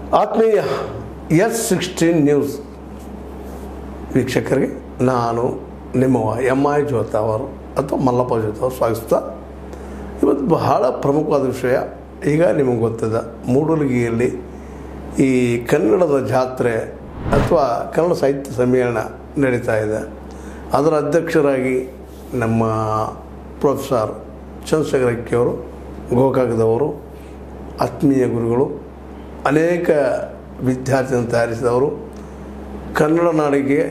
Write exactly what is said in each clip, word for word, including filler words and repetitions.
ಆತ್ಮೀಯ S sixteen news ವೀಕ್ಷಕರಿಗೆ ನಾನು ನಿಮ್ಮವ ಎಮ್ ಐ ಜೋತಾವರು ಅಥವಾ ಮಲ್ಲಪ್ಪ ಜೋತಾವರು ಸ್ವಾಗತಿಸ್ತಾ ಇವತ್ತು ಬಹಳ ಪ್ರಮುಖವಾದ ವಿಷಯ. ಈಗ ನಿಮಗೆ ಗೊತ್ತಿದೆ, ಮೂಡಲಗಿಯಲ್ಲಿ ಈ ಕನ್ನಡದ ಜಾತ್ರೆ ಅಥವಾ ಕನ್ನಡ ಸಾಹಿತ್ಯ ಸಮ್ಮೇಳನ ನಡೀತಾ ಇದೆ. ಅದರ ಅಧ್ಯಕ್ಷರಾಗಿ ನಮ್ಮ ಪ್ರೊಫೆಸರ್ ಚಂದ್ರಶೇಖರ್ ಅಕ್ಕಿಯವರು, ಗೋಕಾಕದವರು, ಆತ್ಮೀಯ ಗುರುಗಳು, ಅನೇಕ ವಿದ್ಯಾರ್ಥಿಗಳನ್ನು ತಯಾರಿಸಿದವರು, ಕನ್ನಡ ನಾಡಿಗೆ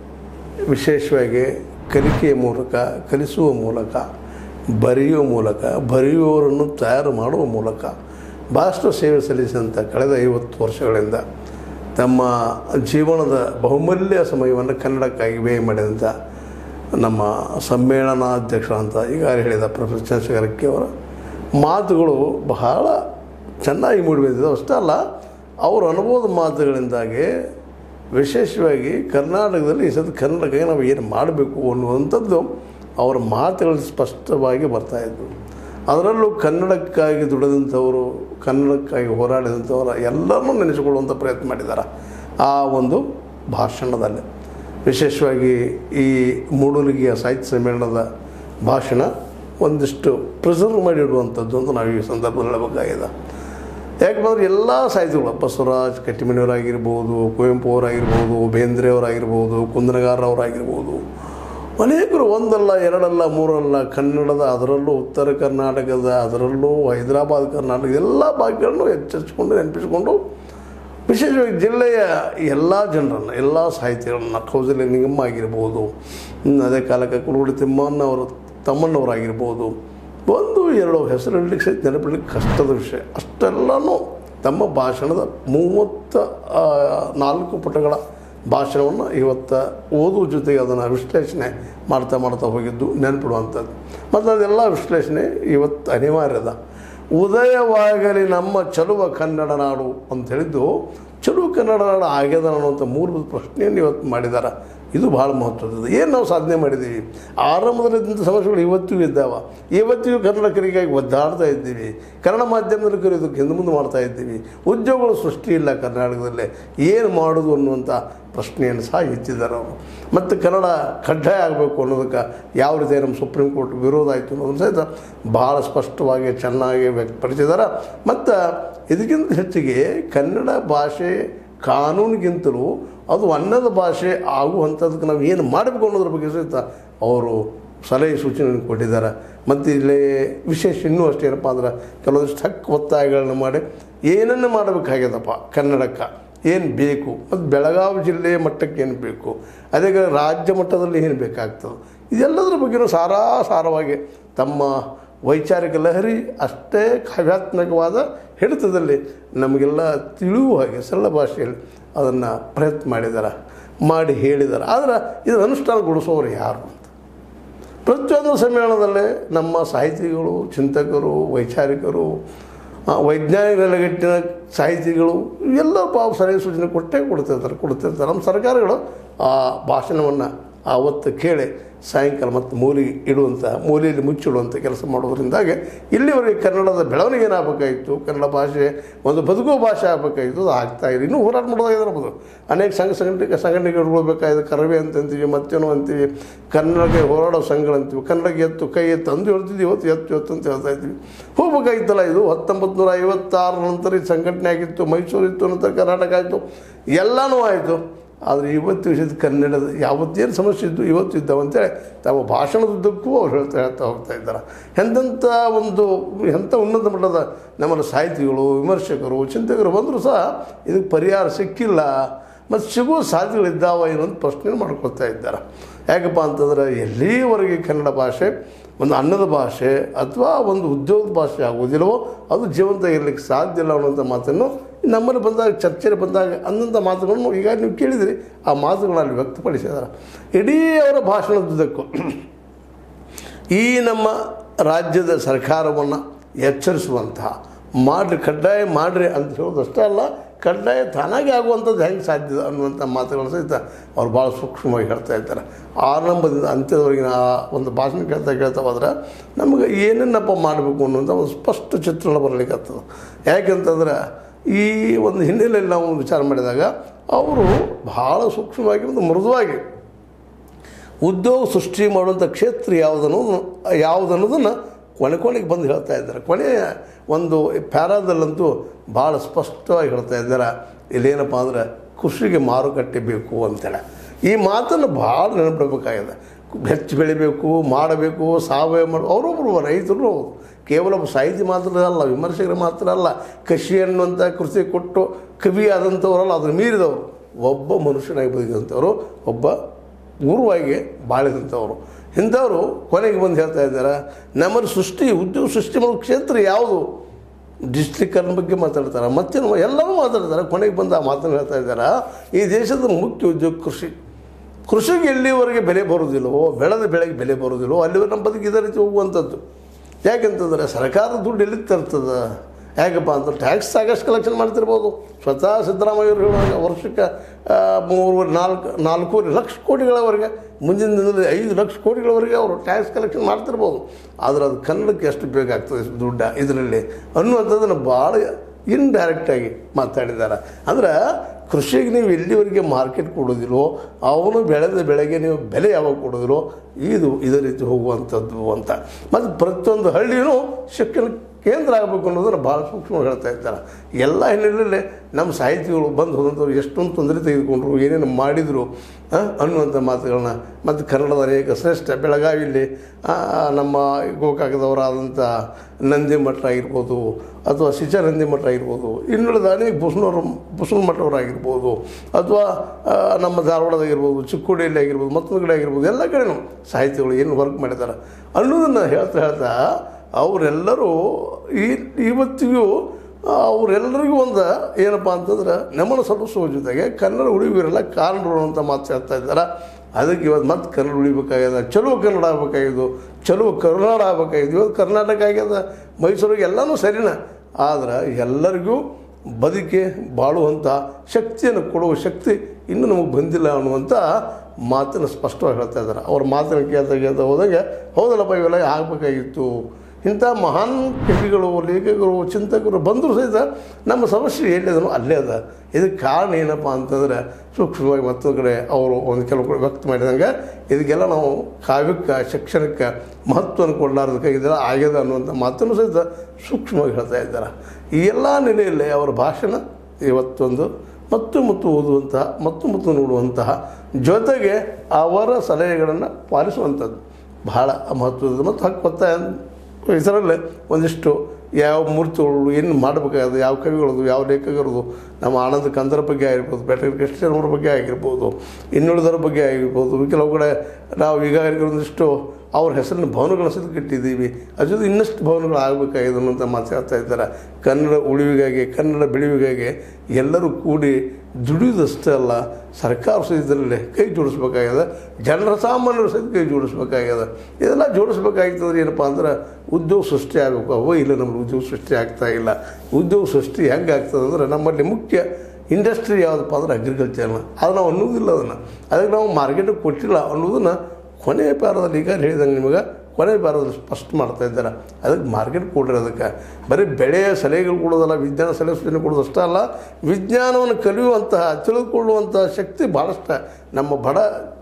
ವಿಶೇಷವಾಗಿ ಕಲಿಕೆಯ ಮೂಲಕ, ಕಲಿಸುವ ಮೂಲಕ, ಬರೆಯುವ ಮೂಲಕ, ಬರೆಯುವವರನ್ನು ತಯಾರು ಮಾಡುವ ಮೂಲಕ ಭಾಳಷ್ಟು ಸೇವೆ ಸಲ್ಲಿಸಿದಂಥ ಕಳೆದ ಐವತ್ತು ವರ್ಷಗಳಿಂದ ತಮ್ಮ ಜೀವನದ ಬಹುಮೂಲ್ಯ ಸಮಯವನ್ನು ಕನ್ನಡಕ್ಕಾಗಿ ವ್ಯಯ ಮಾಡಿದಂಥ ನಮ್ಮ ಸಮ್ಮೇಳನಾಧ್ಯಕ್ಷರಂತ ಈಗ ಹೇಳಿದ ಪ್ರೊಫೆಸರ್ ಚಂದ್ರಶೇಖರ್ ಅಕ್ಕಿಯವರ ಮಾತುಗಳು ಬಹಳ ಚೆನ್ನಾಗಿ ಮೂಡಿಬಂದಿದೆ. ಅಷ್ಟೇ ಅಲ್ಲ, ಅವರ ಅನುಭವದ ಮಾತುಗಳಿಂದಾಗಿ ವಿಶೇಷವಾಗಿ ಕರ್ನಾಟಕದಲ್ಲಿ ಈ ಸತಿ ಕನ್ನಡಕ್ಕಾಗಿ ನಾವು ಏನು ಮಾಡಬೇಕು ಅನ್ನುವಂಥದ್ದು ಅವರ ಮಾತುಗಳು ಸ್ಪಷ್ಟವಾಗಿ ಬರ್ತಾಯಿದ್ವು. ಅದರಲ್ಲೂ ಕನ್ನಡಕ್ಕಾಗಿ ದುಡಿದಂಥವರು, ಕನ್ನಡಕ್ಕಾಗಿ ಹೋರಾಡಿದಂಥವರ ಎಲ್ಲರನ್ನೂ ನೆನೆಸಿಕೊಳ್ಳುವಂಥ ಪ್ರಯತ್ನ ಮಾಡಿದ್ದಾರೆ ಆ ಒಂದು ಭಾಷಣದಲ್ಲಿ. ವಿಶೇಷವಾಗಿ ಈ ಮೂಡಲಗಿಯ ಸಾಹಿತ್ಯ ಸಮ್ಮೇಳನದ ಭಾಷಣ ಒಂದಿಷ್ಟು ಪ್ರಿಸರ್ವ್ ಮಾಡಿಡುವಂಥದ್ದು ಅಂತ ನಾವು ಈ ಸಂದರ್ಭದಲ್ಲಿ ಹೇಳಬೇಕಾಗಿದೆ. ಯಾಕೆಂದರೆ ಎಲ್ಲ ಸಾಹಿತಿಗಳು, ಬಸವರಾಜ್ ಕಟ್ಟಿಮನಿಯವರಾಗಿರ್ಬೋದು, ಕುವೆಂಪು ಅವರಾಗಿರ್ಬೋದು, ಬೇಂದ್ರೆ ಅವರಾಗಿರ್ಬೋದು, ಕುಂದನಗಾರವರಾಗಿರ್ಬೋದು, ಅನೇಕರು ಒಂದಲ್ಲ ಎರಡಲ್ಲ ಮೂರಲ್ಲ ಕನ್ನಡದ, ಅದರಲ್ಲೂ ಉತ್ತರ ಕರ್ನಾಟಕದ, ಅದರಲ್ಲೂ ಹೈದರಾಬಾದ್ ಕರ್ನಾಟಕದ ಎಲ್ಲ ಭಾಗಗಳನ್ನು ಎಚ್ಚರಿಸಿಕೊಂಡು ನೆನಪಿಸಿಕೊಂಡು ವಿಶೇಷವಾಗಿ ಜಿಲ್ಲೆಯ ಎಲ್ಲ ಜನರನ್ನು, ಎಲ್ಲ ಸಾಹಿತಿಗಳನ್ನು, ಕೌಸಲ್ಯ ನಿಗಮ ಆಗಿರ್ಬೋದು, ಅದೇ ಕಾಲಕ್ಕೆ ಕುರುಗುಡಿ ತಿಮ್ಮಣ್ಣವರು ತಮ್ಮಣ್ಣವರಾಗಿರ್ಬೋದು, ಒಂದು ಎರಡು ಹೆಸರು ಇಡಲಿಕ್ಕೆ ಸಹಿತ ನೆನಪಿಡ್ಲಿಕ್ಕೆ ಕಷ್ಟದ ವಿಷಯ. ಅಷ್ಟೆಲ್ಲನೂ ತಮ್ಮ ಭಾಷಣದ ಮೂವತ್ತ ನಾಲ್ಕು ಪುಟಗಳ ಭಾಷಣವನ್ನು ಇವತ್ತು ಓದುವ ಜೊತೆಗೆ ಅದನ್ನು ವಿಶ್ಲೇಷಣೆ ಮಾಡ್ತಾ ಮಾಡ್ತಾ ಹೋಗಿದ್ದು ನೆನಪಿಡುವಂಥದ್ದು. ಮತ್ತು ಅದೆಲ್ಲ ವಿಶ್ಲೇಷಣೆ ಇವತ್ತು ಅನಿವಾರ್ಯದ. ಉದಯವಾಗಲಿ ನಮ್ಮ ಚಲುವ ಕನ್ನಡ ನಾಡು ಅಂತ ಹೇಳಿದ್ದು, ಚಲುವ ಕನ್ನಡ ನಾಡು ಆಗ್ಯದ ಅನ್ನುವಂಥ ಮೂಲಭೂತ ಪ್ರಶ್ನೆಯನ್ನು ಇವತ್ತು ಮಾಡಿದ್ದಾರೆ. ಇದು ಭಾಳ ಮಹತ್ವದ್ದು. ಏನು ನಾವು ಸಾಧನೆ ಮಾಡಿದ್ದೀವಿ? ಆರಂಭದಲ್ಲಿದ್ದಂಥ ಸಮಸ್ಯೆಗಳು ಇವತ್ತಿಗೂ ಇದ್ದಾವೆ. ಇವತ್ತಿಗೂ ಕನ್ನಡಕರಿಗಾಗಿ ಒದ್ದಾಡ್ತಾ ಇದ್ದೀವಿ. ಕನ್ನಡ ಮಾಧ್ಯಮದಲ್ಲಿ ಕರೆಯೋದಕ್ಕೆ ಹಿಂದೆ ಮುಂದೆ ಮಾಡ್ತಾ ಇದ್ದೀವಿ. ಉದ್ಯೋಗಗಳು ಸೃಷ್ಟಿ ಇಲ್ಲ ಕರ್ನಾಟಕದಲ್ಲೇ. ಏನು ಮಾಡೋದು ಅನ್ನುವಂಥ ಪ್ರಶ್ನೆಯನ್ನು ಸಹ ಎತ್ತಿದ್ದಾರೆ ಅವರು. ಮತ್ತು ಕನ್ನಡ ಕಡ್ಡಾಯ ಆಗಬೇಕು ಅನ್ನೋದಕ್ಕೆ ಯಾವ ರೀತಿ ನಮ್ಮ ಸುಪ್ರೀಂ ಕೋರ್ಟ್ ವಿರೋಧ ಆಯಿತು ಅನ್ನೋದನ್ನು ಸಹಿತ ಭಾಳ ಸ್ಪಷ್ಟವಾಗಿ ಚೆನ್ನಾಗಿ ವ್ಯಕ್ತಪಡಿಸಿದ್ದಾರೆ. ಮತ್ತು ಇದಕ್ಕಿಂತ ಹೆಚ್ಚಿಗೆ ಕನ್ನಡ ಭಾಷೆ ಕಾನೂನಿಗಿಂತಲೂ ಅದು ಅನ್ನದ ಭಾಷೆ ಆಗುವಂಥದ್ದಕ್ಕೆ ನಾವು ಏನು ಮಾಡಬೇಕು ಅನ್ನೋದ್ರ ಬಗ್ಗೆ ಸಹಿತ ಅವರು ಸಲಹೆ ಸೂಚನೆಯನ್ನು ಕೊಟ್ಟಿದ್ದಾರೆ. ಮತ್ತು ಇಲ್ಲಿ ವಿಶೇಷ ಇನ್ನೂ ಅಷ್ಟೇ ಏನಪ್ಪ ಅಂದ್ರೆ, ಕೆಲವೊಂದಿಷ್ಟು ಹಕ್ಕು ಒತ್ತಾಯಗಳನ್ನ ಮಾಡಿ ಏನನ್ನು ಮಾಡಬೇಕಾಗ್ಯದಪ್ಪ ಕನ್ನಡಕ್ಕೆ, ಏನು ಬೇಕು, ಮತ್ತು ಬೆಳಗಾವಿ ಜಿಲ್ಲೆಯ ಮಟ್ಟಕ್ಕೆ ಏನು ಬೇಕು, ಅದೇ ರಾಜ್ಯ ಮಟ್ಟದಲ್ಲಿ ಏನು ಬೇಕಾಗ್ತದೆ, ಇದೆಲ್ಲದರ ಬಗ್ಗೆಯೂ ಸಾರಾ ಸಾರವಾಗಿ ತಮ್ಮ ವೈಚಾರಿಕ ಲಹರಿ ಅಷ್ಟೇ ಕಾವ್ಯಾತ್ಮಕವಾದ ಹಿಡಿತದಲ್ಲಿ ನಮಗೆಲ್ಲ ತಿಳಿಯುವ ಹಾಗೆ ಸರಳ ಭಾಷೆಯಲ್ಲಿ ಅದನ್ನು ಪ್ರಯತ್ನ ಮಾಡಿದ್ದಾರೆ, ಮಾಡಿ ಹೇಳಿದ್ದಾರೆ. ಆದರೆ ಇದನ್ನು ಅನುಷ್ಠಾನಗೊಳಿಸೋರು ಯಾರು ಅಂತ ಪ್ರತಿಯೊಂದು ಸಮ್ಮೇಳನದಲ್ಲೇ ನಮ್ಮ ಸಾಹಿತಿಗಳು, ಚಿಂತಕರು, ವೈಚಾರಿಕರು, ವೈಜ್ಞಾನಿಕ ನೆಲೆಗಟ್ಟಿನ ಸಾಹಿತಿಗಳು ಎಲ್ಲ ಪಾಪ ಸಲಹೆ ಸೂಚನೆ ಕೊಟ್ಟೇ ಕೊಡ್ತಿರ್ತಾರೆ ಕೊಡ್ತಿರ್ತಾರೆ ನಮ್ಮ ಸರ್ಕಾರಗಳು ಆ ಭಾಷಣವನ್ನು ಆವತ್ತು ಕೇಳಿ ಸಾಯಂಕಾಲ ಮತ್ತು ಮೂಲಿಗೆ ಇಡುವಂಥ, ಮೂಲೆಯಲ್ಲಿ ಮುಚ್ಚಿಡುವಂಥ ಕೆಲಸ ಮಾಡೋದ್ರಿಂದಾಗಿ ಇಲ್ಲಿವರೆಗೆ ಕನ್ನಡದ ಬೆಳವಣಿಗೆ ಏನಾಗಬೇಕಾಗಿತ್ತು, ಕನ್ನಡ ಭಾಷೆ ಒಂದು ಬದುಕುವ ಭಾಷೆ ಆಗಬೇಕಾಗಿತ್ತು, ಅದು ಆಗ್ತಾಯಿದೆ. ಇನ್ನೂ ಹೋರಾಟ ಮಾಡೋದಾಗಿರ್ಬೋದು. ಅನೇಕ ಸಂಘ ಸಂಘಟನೆ ಸಂಘಟನೆಗಳು ಬೇಕಾಗಿದೆ. ಕರವೇ ಅಂತಂತೀವಿ, ಮತ್ತೇನೋ ಅಂತೀವಿ, ಕನ್ನಡಕ್ಕೆ ಹೋರಾಡೋ ಸಂಘಗಳಂತೀವಿ, ಕನ್ನಡಕ್ಕೆ ಎತ್ತು ಕೈ ಎತ್ತು ಅಂದು ಹೇಳ್ತಿದ್ವಿ, ಇವತ್ತು ಎತ್ತು ಎತ್ತು ಅಂತ ಹೇಳ್ತಾ ಇದ್ವಿ. ಹೋಗ್ಬೇಕಾಗಿತ್ತಲ್ಲ. ಇದು ಹತ್ತೊಂಬತ್ತು ನೂರ ಐವತ್ತಾರರ ನಂತರ ಇದು ಸಂಘಟನೆ ಆಗಿತ್ತು, ಮೈಸೂರು ಇತ್ತು, ನಂತರ ಕರ್ನಾಟಕ ಆಯಿತು, ಎಲ್ಲನೂ ಆಯಿತು. ಆದರೆ ಇವತ್ತು ವಿಷಯದ ಕನ್ನಡದ ಯಾವತ್ತೇನು ಸಮಸ್ಯೆ ಇದ್ದು ಇವತ್ತು ಇದ್ದಾವೆ ಅಂತೇಳಿ ತಮ್ಮ ಭಾಷಣದುದ್ದಕ್ಕೂ ಅವ್ರು ಹೇಳ್ತಾ ಹೇಳ್ತಾ ಹೋಗ್ತಾ ಇದ್ದಾರೆ. ಎಂಥೆಂಥ ಒಂದು ಎಂಥ ಉನ್ನತ ಮಟ್ಟದ ನಮ್ಮಲ್ಲಿ ಸಾಹಿತಿಗಳು, ವಿಮರ್ಶಕರು, ಚಿಂತಕರು ಬಂದರೂ ಸಹ ಇದಕ್ಕೆ ಪರಿಹಾರ ಸಿಕ್ಕಿಲ್ಲ, ಮತ್ತು ಸಿಗುವ ಸಾಧ್ಯತೆಗಳಿದ್ದಾವ ಏನೊಂದು ಪ್ರಶ್ನೆ ಮಾಡ್ಕೊಳ್ತಾ ಇದ್ದಾರೆ. ಯಾಕಪ್ಪ ಅಂತಂದರೆ, ಎಲ್ಲಿವರೆಗೆ ಕನ್ನಡ ಭಾಷೆ ಒಂದು ಅನ್ನದ ಭಾಷೆ ಅಥವಾ ಒಂದು ಉದ್ಯೋಗದ ಭಾಷೆ ಆಗೋದಿಲ್ಲವೋ ಅದು ಜೀವಂತ ಇರಲಿಕ್ಕೆ ಸಾಧ್ಯ ಇಲ್ಲ ಅನ್ನೋಂಥ ಮಾತನ್ನು ನಮ್ಮಲ್ಲಿ ಬಂದಾಗ, ಚರ್ಚೆಗೆ ಬಂದಾಗ ಅಂದಂಥ ಮಾತುಗಳನ್ನು ಈಗ ನೀವು ಕೇಳಿದಿರಿ. ಆ ಮಾತುಗಳನ್ನ ಅಲ್ಲಿ ವ್ಯಕ್ತಪಡಿಸಿದ್ದಾರೆ. ಇಡೀ ಅವರ ಭಾಷಣದುದ್ದಕ್ಕೂ ಈ ನಮ್ಮ ರಾಜ್ಯದ ಸರ್ಕಾರವನ್ನು ಎಚ್ಚರಿಸುವಂತಹ ಮಾಡಿರಿ, ಕಡ್ಡಾಯ ಮಾಡಿರಿ ಅಂತ ಹೇಳೋದಷ್ಟೇ ಅಲ್ಲ, ಕಡ್ಡಾಯ ತಾನಾಗಿ ಆಗುವಂಥದ್ದು ಹೆಂಗೆ ಸಾಧ್ಯ ಅನ್ನುವಂಥ ಮಾತುಗಳು ಸಹಿತ ಅವ್ರು ಭಾಳ ಸೂಕ್ಷ್ಮವಾಗಿ ಹೇಳ್ತಾ ಇದ್ದಾರೆ. ಆರಂಭದಿಂದ ಅಂತ್ಯದವರೆಗಿನ ಆ ಒಂದು ಭಾಷಣ ಕೇಳ್ತಾ ಕೇಳ್ತಾ ಹೋದ್ರೆ ನಮಗೆ ಏನನ್ನಪ್ಪ ಮಾಡಬೇಕು ಅನ್ನುವಂಥ ಒಂದು ಸ್ಪಷ್ಟ ಚಿತ್ರಣ ಬರಲಿಕ್ಕೆ ಆಗ್ತದೆ. ಯಾಕೆಂತಂದ್ರೆ ಈ ಒಂದು ಹಿನ್ನೆಲೆಯಲ್ಲಿ ನಾವು ವಿಚಾರ ಮಾಡಿದಾಗ ಅವರು ಬಹಳ ಸೂಕ್ಷ್ಮವಾಗಿ ಒಂದು ಮೃದುವಾಗಿ ಉದ್ಯೋಗ ಸೃಷ್ಟಿ ಮಾಡುವಂಥ ಕ್ಷೇತ್ರ ಯಾವುದನ್ನು ಯಾವುದನ್ನೋದನ್ನು ಕೊನೆ ಕೊನೆಗೆ ಬಂದು ಹೇಳ್ತಾ ಇದ್ದಾರೆ. ಕೊನೆಯ ಒಂದು ಪ್ಯಾರಾದಲ್ಲಂತೂ ಭಾಳ ಸ್ಪಷ್ಟವಾಗಿ ಹೇಳ್ತಾ ಇದ್ದಾರೆ, ಇಲ್ಲೇನಪ್ಪ ಅಂದ್ರೆ ಕೃಷಿಗೆ ಮಾರುಕಟ್ಟೆ ಬೇಕು ಅಂತೇಳಿ. ಈ ಮಾತನ್ನು ಭಾಳ ನೆನಪಿಡಬೇಕಾಗಿದೆ. ಹೆಚ್ಚು ಬೆಳಿಬೇಕು, ಮಾಡಬೇಕು, ಸಾವಯವ ಮಾಡಿ ಅವರೊಬ್ಬರು ರೈತರು ಕೇವಲ ಸಾಹಿತ್ಯ ಮಾತ್ರ ಅಲ್ಲ, ವಿಮರ್ಶಕರು ಮಾತ್ರ ಅಲ್ಲ, ಕೃಷಿ ಅನ್ನುವಂಥ ಕೃಷಿ ಕೊಟ್ಟು ಕವಿ ಆದಂಥವರಲ್ಲ, ಅದನ್ನು ಮೀರಿದವರು ಒಬ್ಬ ಮನುಷ್ಯನಾಗಿ ಬದುಕಿದಂಥವರು, ಒಬ್ಬ ಗುರುವಾಗಿ ಬಾಳಿದಂಥವರು. ಇಂಥವರು ಕೊನೆಗೆ ಬಂದು ಹೇಳ್ತಾ ಇದ್ದಾರೆ, ನಮ್ಮಲ್ಲಿ ಸೃಷ್ಟಿ ಉದ್ಯೋಗ ಸೃಷ್ಟಿ ಮಾಡೋ ಕ್ಷೇತ್ರ ಯಾವುದು? ಡಿಸ್ಟ್ರಿಕ್ಟರ್ನ ಬಗ್ಗೆ ಮಾತಾಡ್ತಾರೆ, ಮತ್ತೆ ಎಲ್ಲರೂ ಮಾತಾಡ್ತಾರೆ. ಕೊನೆಗೆ ಬಂದು ಆ ಮಾತನ್ನು ಹೇಳ್ತಾ ಇದ್ದಾರೆ, ಈ ದೇಶದ ಮುಖ್ಯ ಉದ್ಯೋಗ ಕೃಷಿ. ಕೃಷಿಗೆ ಎಲ್ಲಿವರೆಗೆ ಬೆಲೆ ಬರೋದಿಲ್ಲವೋ, ಬೆಳೆದ ಬೆಳೆಗೆ ಬೆಲೆ ಬರೋದಿಲ್ಲವೋ ಅಲ್ಲಿವರೆಗೆ ನಮ್ಮ ಬದುಕು ಇದೇ ರೀತಿ ಹೋಗುವಂಥದ್ದು. ಯಾಕೆಂತಂದರೆ ಸರ್ಕಾರದ ದುಡ್ಡು ಎಲ್ಲಿಗೆ ತರ್ತದೆ? ಯಾಕಪ್ಪ ಅಂತ ಟ್ಯಾಕ್ಸ್ ಸಾಕಷ್ಟು ಕಲೆಕ್ಷನ್ ಮಾಡ್ತಿರ್ಬೋದು. ಸ್ವತಃ ಸಿದ್ದರಾಮಯ್ಯವರು ಹೇಳುವಾಗ ವರ್ಷಕ್ಕೆ ಮೂರು ನಾಲ್ಕು ನಾಲ್ಕೂವರೆ ಲಕ್ಷ ಕೋಟಿಗಳವರೆಗೆ, ಮುಂದಿನ ದಿನದಲ್ಲಿ ಐದು ಲಕ್ಷ ಕೋಟಿಗಳವರೆಗೆ ಅವರು ಟ್ಯಾಕ್ಸ್ ಕಲೆಕ್ಷನ್ ಮಾಡ್ತಿರ್ಬೋದು. ಆದರೆ ಅದು ಕನ್ನಡಕ್ಕೆ ಎಷ್ಟು ಬೇಕಾಗ್ತದೆ ದುಡ್ಡ ಇದರಲ್ಲಿ ಅನ್ನುವಂಥದ್ದನ್ನು ಭಾಳ ಇನ್ಡೈರೆಕ್ಟಾಗಿ ಮಾತಾಡಿದ್ದಾರೆ. ಅಂದ್ರೆ ಕೃಷಿಗೆ ನೀವು ಎಲ್ಲಿವರೆಗೆ ಮಾರ್ಕೆಟ್ ಕೊಡೋದಿಲ್ಲೋ, ಅವನು ಬೆಳೆದ ಬೆಳೆಗೆ ನೀವು ಬೆಲೆ ಯಾವಾಗ ಕೊಡೋದಿಲ್ಲೋ, ಇದು ಇದೇ ರೀತಿ ಹೋಗುವಂಥದ್ದು ಅಂತ. ಮತ್ತು ಪ್ರತಿಯೊಂದು ಹಳ್ಳಿಯೂ ಶಿಕ್ಷಣ ಕೇಂದ್ರ ಆಗಬೇಕು ಅನ್ನೋದನ್ನು ಭಾಳ ಸೂಕ್ಷ್ಮವಾಗಿ ಹೇಳ್ತಾ ಇದ್ದಾರೆ. ಎಲ್ಲ ಹಿನ್ನೆಲೆಯಲ್ಲಿ ನಮ್ಮ ಸಾಹಿತಿಗಳು ಬಂದು ಹೋದಂಥವ್ರು ಎಷ್ಟೊಂದು ತೊಂದರೆ ತೆಗೆದುಕೊಂಡ್ರು, ಏನೇನು ಮಾಡಿದರು ಅನ್ನುವಂಥ ಮಾತುಗಳನ್ನ. ಮತ್ತು ಕನ್ನಡದ ಅನೇಕ ಶ್ರೇಷ್ಠ ಬೆಳಗಾವಿಯಲ್ಲಿ ನಮ್ಮ ಗೋಕಾಕದವರಾದಂಥ ನಂದಿ ಮಠ ಆಗಿರ್ಬೋದು, ಅಥವಾ ಶಿಚ ನಂದಿ ಮಠ ಆಗಿರ್ಬೋದು, ಇನ್ನುಳಿದ ಅನೇಕ ಬುಸ್ನೂರು ಬುಸ್ನ ಮಠವರಾಗಿರ್ಬೋದು, ಅಥವಾ ನಮ್ಮ ಧಾರವಾಡದಾಗಿರ್ಬೋದು, ಚಿಕ್ಕೋಡಿಯಲ್ಲಿ ಆಗಿರ್ಬೋದು, ಮತ್ತೊಂದು ಕಡೆ ಆಗಿರ್ಬೋದು, ಎಲ್ಲ ಕಡೆಯೂ ಸಾಹಿತಿಗಳು ಏನು ವರ್ಕ್ ಮಾಡಿದ್ದಾರೆ ಅನ್ನೋದನ್ನು ಹೇಳ್ತಾ ಹೇಳ್ತಾ ಅವರೆಲ್ಲರೂ ಈ ಇವತ್ತಿಗೂ ಅವರೆಲ್ಲರಿಗೂ ಒಂದು ಏನಪ್ಪ ಅಂತಂದ್ರೆ ನಮನ ಸಲ್ಲಿಸುವ ಜೊತೆಗೆ ಕನ್ನಡ ಉಳಿವಿರಲ್ಲ ಕಾರಣರು ಅಂತ ಮಾತು ಹೇಳ್ತಾ ಇದ್ದಾರೆ. ಅದಕ್ಕೆ ಇವತ್ತು ಮತ್ತೆ ಕನ್ನಡ ಉಳಿಬೇಕಾಗ್ಯದ, ಚಲೋ ಕನ್ನಡ ಆಗಬೇಕಾಗಿದ್ದು, ಚಲೋ ಕನ್ನಡ ಆಗಬೇಕಾಗಿದ್ದು. ಇವತ್ತು ಕರ್ನಾಟಕ ಆಗ್ಯದ, ಮೈಸೂರಿಗೆ ಎಲ್ಲನೂ ಸರಿನ, ಆದರೆ ಎಲ್ಲರಿಗೂ ಬದುಕಿ ಬಾಳುವಂಥ ಶಕ್ತಿಯನ್ನು ಕೊಡುವ ಶಕ್ತಿ ಇನ್ನೂ ನಮಗೆ ಬಂದಿಲ್ಲ ಅನ್ನುವಂಥ ಮಾತನ್ನು ಸ್ಪಷ್ಟವಾಗಿ ಹೇಳ್ತಾ ಇದ್ದಾರೆ. ಅವ್ರ ಮಾತನ್ನು ಕೇಳ್ತಾ ಕೇಳ್ತಾ ಹೋದಾಗ ಹೌದಲ್ಲಪ್ಪ ಇವೆಲ್ಲ ಆಗಬೇಕಾಗಿತ್ತು. ಇಂಥ ಮಹಾನ್ ಕವಿಗಳು, ಲೇಖಕರು, ಚಿಂತಕರು ಬಂದರೂ ಸಹಿತ ನಮ್ಮ ಸಮಸ್ಯೆ ಹೇಳಿದನು ಅಲ್ಲೇ ಅದ. ಇದಕ್ಕೆ ಕಾರಣ ಏನಪ್ಪ ಅಂತಂದರೆ ಸೂಕ್ಷ್ಮವಾಗಿ ಮತ್ತೊಂದು ಕಡೆ ಅವರು ಒಂದು ಕೆಲವು ಕಡೆ ವ್ಯಕ್ತ ಮಾಡಿದಂಗೆ ಇದಕ್ಕೆಲ್ಲ ನಾವು ಕಾವ್ಯಕ್ಕೆ, ಶಿಕ್ಷಣಕ್ಕೆ ಮಹತ್ವವನ್ನು ಕೊಡಲಾರ್ದಕ್ಕೆ ಇದೆಲ್ಲ ಆಗ್ಯದ ಅನ್ನುವಂಥ ಮಾತನ್ನು ಸಹಿತ ಸೂಕ್ಷ್ಮವಾಗಿ ಹೇಳ್ತಾ ಇದ್ದಾರೆ. ಈ ಎಲ್ಲ ನೆಲೆಯಲ್ಲಿ ಅವರ ಭಾಷಣ ಇವತ್ತೊಂದು ಮತ್ತು ಮತ್ತು ಓದುವಂತಹ ಮತ್ತು ಮತ್ತು ನೋಡುವಂತಹ ಜೊತೆಗೆ ಅವರ ಸಲಹೆಗಳನ್ನು ಪಾಲಿಸುವಂಥದ್ದು ಬಹಳ ಮಹತ್ವದ ಮತ್ತು ಹಕ್ಕು ಒತ್ತಾಯ. ಇದರಲ್ಲಿ ಒಂದಿಷ್ಟು ಯಾವ ಮೂರ್ತಿಗಳು ಏನು ಮಾಡಬೇಕಾದ, ಯಾವ ಕವಿಗಳದು, ಯಾವ ಲೇಖಕರದು, ನಮ್ಮ ಆನಂದ ಕಂದರ ಬಗ್ಗೆ ಆಗಿರ್ಬೋದು, ಬೆಟರ್ ಕೃಷ್ಣವ್ರ ಬಗ್ಗೆ ಆಗಿರ್ಬೋದು, ಇನ್ನುಳಿದರ ಬಗ್ಗೆ ಆಗಿರ್ಬೋದು, ಕೆಲವು ಕಡೆ ನಾವು ಈಗಾಗಲೇ ಒಂದಿಷ್ಟು ಅವ್ರ ಹೆಸರಿನ ಭವನಗಳ ಸಹಿತ ಕಟ್ಟಿದ್ದೀವಿ. ಅದ್ರ ಜೊತೆ ಇನ್ನಷ್ಟು ಭವನಗಳು ಆಗಬೇಕಾಗಿದೆ ಅನ್ನೋಂಥ ಮಾತಾಡ್ತಾ ಇದ್ದಾರೆ. ಕನ್ನಡ ಉಳಿವಿಗಾಗಿ, ಕನ್ನಡ ಬೆಳೆವಿಗಾಗಿ ಎಲ್ಲರೂ ಕೂಡಿ ದುಡಿಯೋದಷ್ಟೇ ಅಲ್ಲ, ಸರ್ಕಾರ ಸಹಿತದಲ್ಲಿ ಕೈ ಜೋಡಿಸ್ಬೇಕಾಗ್ಯದ, ಜನರ ಸಾಮಾನ್ಯರು ಸಹಿತ ಕೈ ಜೋಡಿಸ್ಬೇಕಾಗ್ಯದ. ಇದೆಲ್ಲ ಜೋಡಿಸ್ಬೇಕಾಗ್ತದ್ರೆ ಏನಪ್ಪ ಅಂದ್ರೆ ಉದ್ಯೋಗ ಸೃಷ್ಟಿ ಆಗಬೇಕು. ಅವೋ ಇಲ್ಲ, ನಮ್ಮಲ್ಲಿ ಉದ್ಯೋಗ ಸೃಷ್ಟಿ ಆಗ್ತಾ ಇಲ್ಲ. ಉದ್ಯೋಗ ಸೃಷ್ಟಿ ಹೆಂಗೆ ಆಗ್ತದೆ ಅಂದರೆ ನಮ್ಮಲ್ಲಿ ಮುಖ್ಯ ಇಂಡಸ್ಟ್ರಿ ಯಾವುದಪ್ಪ ಅಂದ್ರೆ ಅಗ್ರಿಕಲ್ಚರ್ನ, ಅದು ನಾವು ಅನ್ನೋದಿಲ್ಲ. ಅದನ್ನು ಅದಕ್ಕೆ ನಾವು ಮಾರ್ಕೆಟಿಗೆ ಕೊಟ್ಟಿಲ್ಲ ಅನ್ನೋದನ್ನು ಕೊನೆಯ ಪ್ಯಾರದಲ್ಲಿ ಈಗ ಹೇಳಿದಂಗೆ ನಿಮಗೆ ಕೊನೆಯ ಪ್ಯಾರದಲ್ಲಿ ಸ್ಪಷ್ಟ ಮಾಡ್ತಾ ಇದ್ದಾರೆ. ಅದಕ್ಕೆ ಮಾರ್ಕೆಟ್ ಕೊಡ್ರಿ. ಅದಕ್ಕೆ ಬರೀ ಬೆಳೆಯ ಸಲಹೆಗಳು ಕೊಡೋದಲ್ಲ, ವಿಜ್ಞಾನ ಸಲಹೆ ಸೂಚನೆ ಕೊಡೋದಷ್ಟೇ ಅಲ್ಲ, ವಿಜ್ಞಾನವನ್ನು ಕಲಿಯುವಂತಹ, ತಿಳಿದುಕೊಳ್ಳುವಂತಹ ಶಕ್ತಿ ಭಾಳಷ್ಟು ನಮ್ಮ ಬಡ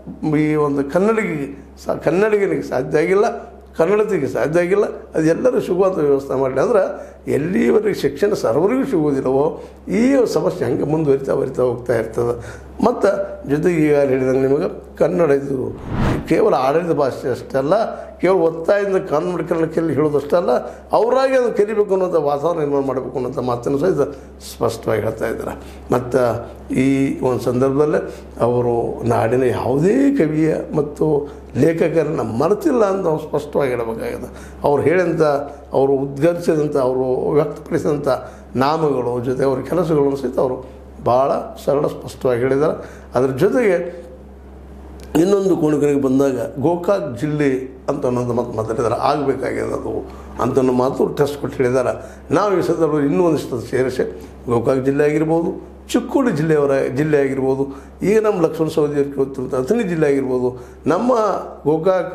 ಈ ಒಂದು ಕನ್ನಡಿಗೆ ಸಾ ಕನ್ನಡಿಗನಿಗೆ ಸಾಧ್ಯ ಆಗಿಲ್ಲ, ಕನ್ನಡತಿಗೆ ಸಾಧ್ಯ ಆಗಿಲ್ಲ. ಅದು ಎಲ್ಲರೂ ಸಿಗುವಂಥ ವ್ಯವಸ್ಥೆ ಮಾಡಲಿ. ಅಂದ್ರೆ ಎಲ್ಲಿವರೆಗೆ ಶಿಕ್ಷಣ ಸರ್ವರಿಗೂ ಸಿಗುವುದಿಲ್ಲವೋ ಈ ಸಮಸ್ಯೆ ಹಂಗೆ ಮುಂದುವರಿತಾ ವರಿತಾ ಹೋಗ್ತಾ ಇರ್ತದೆ. ಮತ್ತು ಜೊತೆಗೆ ಈಗ ಹೇಳಿದಂಗೆ ನಿಮಗೆ ಕನ್ನಡ ಇದು ಕೇವಲ ಆಡಳಿತ ಭಾಷೆ ಅಷ್ಟೇ ಅಲ್ಲ, ಕೇವಲ ಒತ್ತಾಯದಿಂದ ಕನ್ನಡ ಕನ್ನಡಕ್ಕೆಲ್ಲಿ ಹೇಳೋದಷ್ಟೇ ಅಲ್ಲ, ಅವರಾಗಿ ಅದು ಕಲಿಬೇಕು ಅನ್ನೋಂಥ ವಾತಾವರಣ ನಿರ್ಮಾಣ ಮಾಡಬೇಕು ಅನ್ನೋಂಥ ಮಾತನ್ನು ಸಹಿತ ಸ್ಪಷ್ಟವಾಗಿ ಹೇಳ್ತಾ ಇದ್ದಾರೆ. ಮತ್ತು ಈ ಒಂದು ಸಂದರ್ಭದಲ್ಲೇ ಅವರು ನಾಡಿನ ಯಾವುದೇ ಕವಿಯ ಮತ್ತು ಲೇಖಕರನ್ನು ಮರೆತಿಲ್ಲ ಅಂತ ನಾವು ಸ್ಪಷ್ಟವಾಗಿ ಹೇಳಬೇಕಾಗಿದೆ. ಅವ್ರು ಹೇಳಿದಂಥ, ಅವರು ಉದ್ಘಾಟಿಸಿದಂಥ, ಅವರು ವ್ಯಕ್ತಪಡಿಸಿದಂಥ ನಾಮಗಳು ಜೊತೆ ಅವ್ರ ಕೆಲಸಗಳನ್ನು ಸಹಿತ ಅವರು ಭಾಳ ಸರಳ ಸ್ಪಷ್ಟವಾಗಿ ಹೇಳಿದ್ದಾರೆ. ಅದರ ಜೊತೆಗೆ ಇನ್ನೊಂದು ಕೋಣಿಕರಿಗೆ ಬಂದಾಗ ಗೋಕಾಕ್ ಜಿಲ್ಲೆ ಅಂತ ಅನ್ನೋದು ಮಾತು ಮಾತಾಡಿದ್ದಾರೆ, ಆಗಬೇಕಾಗ್ಯದ ಅದು ಅಂತನ್ನೋ ಮಾತು ಟೆಸ್ಟ್ ಕೊಟ್ಟು ಹೇಳಿದ್ದಾರೆ. ನಾವು ಈ ಸಂದರ್ಭದಲ್ಲಿ ಇನ್ನೂ ಒಂದಿಷ್ಟು ಸೇರಿಸಿ ಗೋಕಾಕ್ ಜಿಲ್ಲೆ ಆಗಿರ್ಬೋದು, ಚಿಕ್ಕೋಡಿ ಜಿಲ್ಲೆಯವರ ಜಿಲ್ಲೆ ಆಗಿರ್ಬೋದು, ಈಗ ನಮ್ಮ ಲಕ್ಷ್ಮಣ ಸವದಿ ಅವ್ರಿಗೆ ಗೊತ್ತಿರುವಂಥ ಅಥಣಿ ಜಿಲ್ಲೆ ಆಗಿರ್ಬೋದು, ನಮ್ಮ ಗೋಕಾಕ್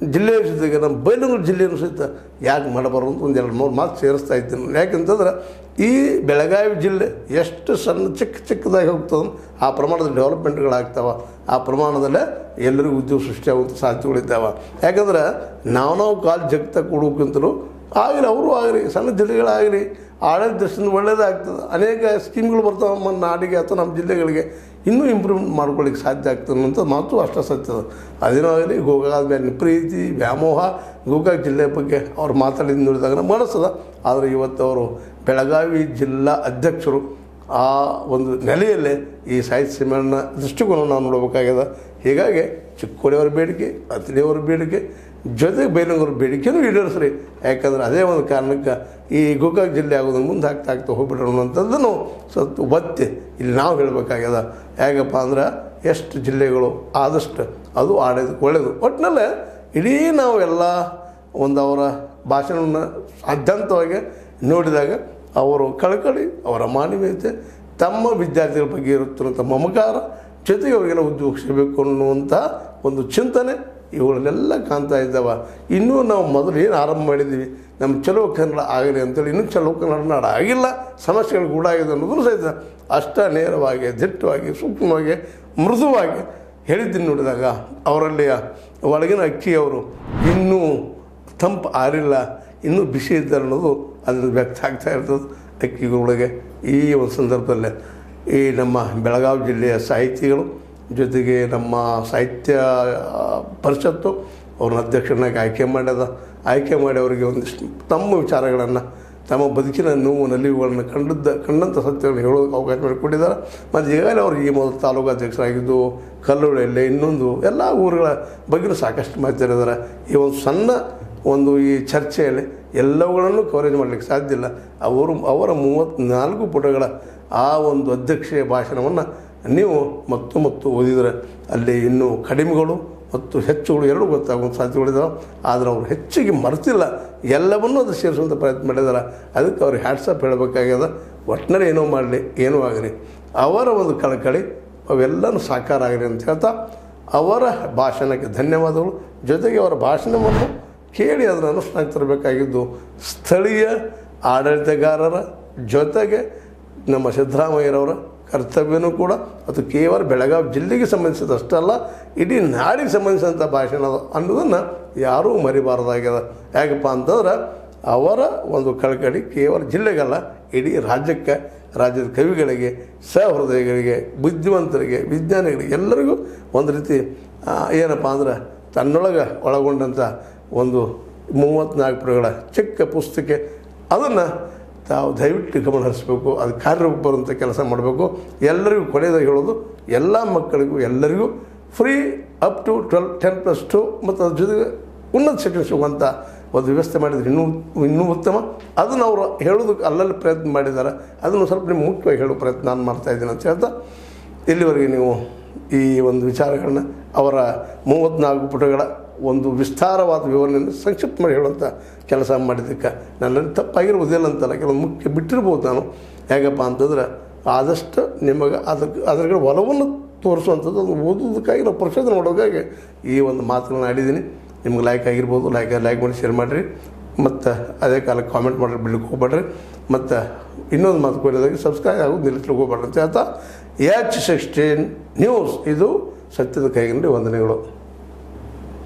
ಜಿಲ್ಲೆಯ ಜೊತೆಗೆ ನಮ್ಮ ಬೈಲಹೊಂಗಲ ಜಿಲ್ಲೆಯನ್ನು ಸಹಿತ ಯಾಕೆ ಮಾಡಬಾರ್ದು ಅಂತ ಒಂದು ಎರಡು ಮೂರು ಮಾತು ಸೇರಿಸ್ತಾ ಇದ್ದೀನಿ. ಯಾಕೆಂತಂದ್ರೆ ಈ ಬೆಳಗಾವಿ ಜಿಲ್ಲೆ ಎಷ್ಟು ಸಣ್ಣ ಚಿಕ್ಕ ಚಿಕ್ಕದಾಗಿ ಹೋಗ್ತದೆ ಆ ಪ್ರಮಾಣದ ಡೆವಲಪ್ಮೆಂಟ್ಗಳಾಗ್ತಾವೆ, ಆ ಪ್ರಮಾಣದಲ್ಲೇ ಎಲ್ಲರಿಗೂ ಉದ್ಯೋಗ ಸೃಷ್ಟಿಯಾಗುವಂಥ ಸಾಧ್ಯತೆಗಳಿದ್ದಾವೆ. ಯಾಕಂದ್ರೆ ನಾವು ನಾವು ಕಾಲು ಜಗತ್ತ ಕೊಡೋಕ್ಕಿಂತಲೂ ಆಗಲಿ ಅವರು ಆಗಲಿ ಸಣ್ಣ ಜಿಲ್ಲೆಗಳಾಗಲಿ ಆಡಳಿತ ದೃಷ್ಟಿಯಿಂದ ಒಳ್ಳೆಯದಾಗ್ತದೆ. ಅನೇಕ ಸ್ಕೀಮ್ಗಳು ಬರ್ತಾವೆ ನಮ್ಮ ನಾಡಿಗೆ ಅಥವಾ ನಮ್ಮ ಜಿಲ್ಲೆಗಳಿಗೆ ಇನ್ನೂ ಇಂಪ್ರೂವ್ಮೆಂಟ್ ಮಾಡ್ಕೊಳ್ಳಿಕ್ಕೆ ಸಾಧ್ಯ ಆಗ್ತದೆ ಅನ್ನೋಂಥ ಮಾತು ಅಷ್ಟೇ ಸತ್ಯದ. ಅದೇನೋ ಆಗಲಿ ಗೋಕಾಕದ ಮೇಲೆ ಪ್ರೀತಿ ವ್ಯಾಮೋಹ ಗೋಕಾಕ ಜಿಲ್ಲೆ ಬಗ್ಗೆ ಅವ್ರು ಮಾತಾಡಿದ್ದು ನೋಡಿದಾಗ ನಮ್ಗೆ ಅನಿಸ್ತದ. ಆದರೆ ಇವತ್ತು ಅವರು ಬೆಳಗಾವಿ ಜಿಲ್ಲಾ ಅಧ್ಯಕ್ಷರು ಆ ಒಂದು ನೆಲೆಯಲ್ಲೇ ಈ ಸಾಹಿತ್ಯ ಸಮ್ಮೇಳನ ದೃಷ್ಟಿಕೋನ ನಾವು ನೋಡಬೇಕಾಗ್ಯದ. ಹೀಗಾಗಿ ಚಿಕ್ಕೋಡಿಯವರ ಬೇಡಿಕೆ, ಅತಿಥಿಯವರ ಬೇಡಿಕೆ ಜೊತೆಗೆ ಬೈಲಹೊಂಗಲ ಬೇಡಿಕೆನೂ ಈಡೇರಿಸ್ರಿ. ಯಾಕಂದ್ರೆ ಅದೇ ಒಂದು ಕಾರಣಕ್ಕೆ ಈ ಗೋಕಾಕ ಜಿಲ್ಲೆ ಆಗೋದನ್ನು ಮುಂದೆ ಹಾಕ್ತಾ ಆಗ್ತಾ ಹೋಗ್ಬಿಟ್ರು ಅನ್ನೋಂಥದ್ದನ್ನು ಸ್ವಲ್ಪ ಒತ್ತಿ ಇಲ್ಲಿ ನಾವು ಹೇಳಬೇಕಾಗ್ಯದ. ಹೇಗಪ್ಪ ಅಂದ್ರೆ ಎಷ್ಟು ಜಿಲ್ಲೆಗಳು ಆದಷ್ಟು ಅದು ಆಡೋದು ಒಳ್ಳೆಯದು. ಒಟ್ಟಿನಲ್ಲೇ ಇಡೀ ನಾವು ಎಲ್ಲ ಒಂದು ಅವರ ಭಾಷಣವನ್ನು ಆದ್ಯಂತವಾಗಿ ನೋಡಿದಾಗ ಅವರು ಕಳಕಳಿ, ಅವರ ಮಾನವೀಯತೆ, ತಮ್ಮ ವಿದ್ಯಾರ್ಥಿಗಳ ಬಗ್ಗೆ ಇರುತ್ತಿರುವಂಥ ಮಮಕಾರ, ಜೊತೆಗೆ ಅವರಿಗೆಲ್ಲ ಉದ್ಯೋಗ ಸಿಗಬೇಕು ಅನ್ನುವಂಥ ಒಂದು ಚಿಂತನೆ ಇವುಗಳನ್ನೆಲ್ಲ ಕಾಣ್ತಾ ಇದ್ದಾವೆ. ಇನ್ನೂ ನಾವು ಮೊದಲು ಏನು ಆರಂಭ ಮಾಡಿದ್ದೀವಿ ನಮ್ಮ ಚಲೋ ಕನ್ನಡ ಆಗಲಿ ಅಂತೇಳಿ ಇನ್ನೂ ಚಲೋ ಕನ್ನಡ ನಾಡು ಆಗಿಲ್ಲ, ಸಮಸ್ಯೆಗಳು ಕೂಡ ಆಗಿದೆ ಅನ್ನೋದು ಸಹಿತ ಅಷ್ಟ ನೇರವಾಗಿ ದಿಟ್ಟವಾಗಿ ಸೂಕ್ಷ್ಮವಾಗಿ ಮೃದುವಾಗಿ ಹೇಳಿದ್ದೀನಿ. ನೋಡಿದಾಗ ಅವರಲ್ಲಿ ಒಳಗಿನ ಅಕ್ಕಿಯವರು ಇನ್ನೂ ತಂಪು ಆರಿಲ್ಲ, ಇನ್ನೂ ಬಿಸಿ ಇದ್ದಾರೆ ಅನ್ನೋದು ಅದನ್ನು ವ್ಯಕ್ತ ಆಗ್ತಾ ಇರ್ತದೆ ಅಕ್ಕಿಗಳೊಳಗೆ. ಈ ಒಂದು ಸಂದರ್ಭದಲ್ಲೇ ಈ ನಮ್ಮ ಬೆಳಗಾವಿ ಜಿಲ್ಲೆಯ ಸಾಹಿತಿಗಳು ಜೊತೆಗೆ ನಮ್ಮ ಸಾಹಿತ್ಯ ಪರಿಷತ್ತು ಅವ್ರನ್ನ ಅಧ್ಯಕ್ಷರನ್ನಾಗಿ ಆಯ್ಕೆ ಮಾಡ್ಯದ. ಆಯ್ಕೆ ಮಾಡಿ ಅವರಿಗೆ ಒಂದಿಷ್ಟು ತಮ್ಮ ವಿಚಾರಗಳನ್ನು, ತಮ್ಮ ಬದುಕಿನ ನೋವು ನಲಿವುಗಳನ್ನು ಕಂಡದ್ದ ಕಂಡಂಥ ಸತ್ಯಗಳನ್ನು ಹೇಳೋದಕ್ಕೆ ಅವಕಾಶ ಮಾಡಿಕೊಟ್ಟಿದ್ದಾರೆ. ಮತ್ತು ಈಗಾಗಲೇ ಅವರು ಈ ಮೊದಲು ತಾಲೂಕು ಅಧ್ಯಕ್ಷರಾಗಿದ್ದು, ಕಲ್ಲುಳ್ಳಿಯಲ್ಲಿ ಇನ್ನೊಂದು ಎಲ್ಲ ಊರುಗಳ ಬಗ್ಗೆಯೂ ಸಾಕಷ್ಟು ಮಾತಾಡಿದ್ದಾರೆ. ಈ ಒಂದು ಸಣ್ಣ ಒಂದು ಈ ಚರ್ಚೆಯಲ್ಲಿ ಎಲ್ಲವುಗಳನ್ನು ಕವರೇಜ್ ಮಾಡಲಿಕ್ಕೆ ಸಾಧ್ಯ ಇಲ್ಲ. ಅವರು ಅವರ ಮೂವತ್ತ್ನಾಲ್ಕು ಪುಟಗಳ ಆ ಒಂದು ಅಧ್ಯಕ್ಷೀಯ ಭಾಷಣವನ್ನು ನೀವು ಮತ್ತು ಮತ್ತು ಓದಿದರೆ ಅಲ್ಲಿ ಇನ್ನೂ ಕಡಿಮೆಗಳು ಮತ್ತು ಹೆಚ್ಚುಗಳು ಎರಡೂ ಗೊತ್ತಾಗುವಂಥ ಸಾಧ್ಯತೆಗಳಿದ್ದಾವೆ. ಆದರೆ ಅವರು ಹೆಚ್ಚಿಗೆ ಮರೆತಿಲ್ಲ, ಎಲ್ಲವನ್ನೂ ಅದು ಸೇರಿಸುವಂಥ ಪ್ರಯತ್ನ ಮಾಡಿದ್ದಾರೆ. ಅದಕ್ಕೆ ಅವ್ರಿಗೆ ಹ್ಯಾಟ್ಸಪ್ ಹೇಳಬೇಕಾಗ್ಯದ. ಒಟ್ಟಿನಲ್ಲಿ ಏನೋ ಮಾಡಲಿ ಏನೋ ಆಗಲಿ ಅವರ ಒಂದು ಕಳಕಳಿ ಅವೆಲ್ಲನೂ ಸಾಕಾರ ಆಗಲಿ ಅಂತ ಹೇಳ್ತಾ ಅವರ ಭಾಷಣಕ್ಕೆ ಧನ್ಯವಾದಗಳು. ಜೊತೆಗೆ ಅವರ ಭಾಷಣವನ್ನು ಕೇಳಿ ಅದನ್ನು ಅನುಷ್ಠಾನಕ್ಕೆ ತರಬೇಕಾಗಿದ್ದು ಸ್ಥಳೀಯ ಆಡಳಿತಗಾರರ ಜೊತೆಗೆ ನಮ್ಮ ಸಿದ್ದರಾಮಯ್ಯರವರ ಕರ್ತವ್ಯನೂ ಕೂಡ. ಅದು ಕೇವಲ ಬೆಳಗಾವಿ ಜಿಲ್ಲೆಗೆ ಸಂಬಂಧಿಸಿದಷ್ಟಲ್ಲ, ಇಡೀ ನಾಡಿಗೆ ಸಂಬಂಧಿಸಿದಂಥ ಭಾಷಣ ಅನ್ನೋದನ್ನು ಯಾರೂ ಮರಿಬಾರ್ದಾಗ್ಯದ. ಯಾಕಪ್ಪ ಅಂತಂದ್ರೆ ಅವರ ಒಂದು ಕಳಕಳಿ ಕೇವಲ ಜಿಲ್ಲೆಗಲ್ಲ, ಇಡೀ ರಾಜ್ಯಕ್ಕೆ, ರಾಜ್ಯದ ಕವಿಗಳಿಗೆ, ಸಹೃದಯಗಳಿಗೆ, ಬುದ್ಧಿವಂತರಿಗೆ, ವಿಜ್ಞಾನಿಗಳಿಗೆ ಎಲ್ಲರಿಗೂ ಒಂದು ರೀತಿ ಏನಪ್ಪ ಅಂದ್ರೆ ತನ್ನೊಳಗೆ ಒಳಗೊಂಡಂಥ ಒಂದು ಮೂವತ್ತ್ನಾಲ್ಕು ಪುಟಗಳ ಚಿಕ್ಕ ಪುಸ್ತಕ ಅದನ್ನು ತಾವು ದಯವಿಟ್ಟು ಗಮನ ಹರಿಸಬೇಕು. ಅದು ಕಾರ್ಯರೂಪ ಬರುವಂಥ ಕೆಲಸ ಮಾಡಬೇಕು. ಎಲ್ಲರಿಗೂ ಕೊನೆಯದಾಗಿ ಹೇಳೋದು, ಎಲ್ಲ ಮಕ್ಕಳಿಗೂ ಎಲ್ಲರಿಗೂ free up to twelve ten plus two ಮತ್ತು ಅದ್ರ ಜೊತೆಗೆ ಉನ್ನತ ಶಿಕ್ಷಣ ಸಿಗುವಂಥ ಒಂದು ವ್ಯವಸ್ಥೆ ಮಾಡಿದರೆ ಇನ್ನೂ ಇನ್ನೂ ಉತ್ತಮ. ಅದನ್ನು ಅವರು ಹೇಳೋದಕ್ಕೆ ಅಲ್ಲಲ್ಲಿ ಪ್ರಯತ್ನ ಮಾಡಿದ್ದಾರೆ. ಅದನ್ನು ಸ್ವಲ್ಪ ನಿಮ್ಗೆ ಮುಖ್ಯವಾಗಿ ಹೇಳೋ ಪ್ರಯತ್ನ ನಾನು ಮಾಡ್ತಾಯಿದ್ದೀನಿ ಅಂತ ಹೇಳ್ತಾ ಇಲ್ಲಿವರೆಗೆ ನೀವು ಈ ಒಂದು ವಿಚಾರಗಳನ್ನ ಅವರ ಮೂವತ್ತ್ನಾಲ್ಕು ಪುಟಗಳ ಒಂದು ವಿಸ್ತಾರವಾದ ವಿವರಣೆಯನ್ನು ಸಂಕ್ಷಿಪ್ತ ಮಾಡಿ ಹೇಳುವಂಥ ಕೆಲಸ ಮಾಡಿದ್ದಕ್ಕೆ ನನ್ನಲ್ಲಿ ತಪ್ಪಾಗಿರ್ಬೋದಿಲ್ಲ ಅಂತಲ್ಲ, ಕೆಲವೊಂದು ಮುಖ್ಯ ಬಿಟ್ಟಿರ್ಬೋದು ನಾನು. ಹೇಗಪ್ಪ ಅಂತಂದ್ರೆ ಆದಷ್ಟು ನಿಮಗೆ ಅದಕ್ಕೆ ಅದರ ಒಲವನ್ನು ತೋರಿಸುವಂಥದ್ದು ಅದು ಓದೋದಕ್ಕಾಗಿ ನಾವು ಪರಿಶೋಧನೆ ಮಾಡೋದಕ್ಕಾಗಿ ಈ ಒಂದು ಮಾತುಗಳನ್ನ ಆಡಿದ್ದೀನಿ. ನಿಮ್ಗೆ ಲೈಕ್ ಆಗಿರ್ಬೋದು, ಲೈಕ್ ಲೈಕ್ ಮಾಡಿ ಶೇರ್ ಮಾಡಿರಿ. ಮತ್ತು ಅದೇ ಕಾಲಕ್ಕೆ ಕಾಮೆಂಟ್ ಮಾಡಿರಿ, ಬಿಡ್ಲಿಕ್ಕೆ ಹೋಗ್ಬೇಡ್ರಿ. ಮತ್ತು ಇನ್ನೊಂದು ಮಾತು ಕೊಡೋದಾಗಿ ಸಬ್ಸ್ಕ್ರೈಬ್ ಆಗೋದು ನಿಲ್ಲಿಸ್ಲಿಕ್ಕೆ ಹೋಗ್ಬೇಡ್ರಿ ಅಂತ ಹೇಳ್ತಾ ಎಚ್ ಸಿಕ್ಸ್ಟೀನ್ ನ್ಯೂಸ್ ಇದು ಸತ್ಯದ ಕೈಗೊಂಡು ವಂದನೆಗಳು.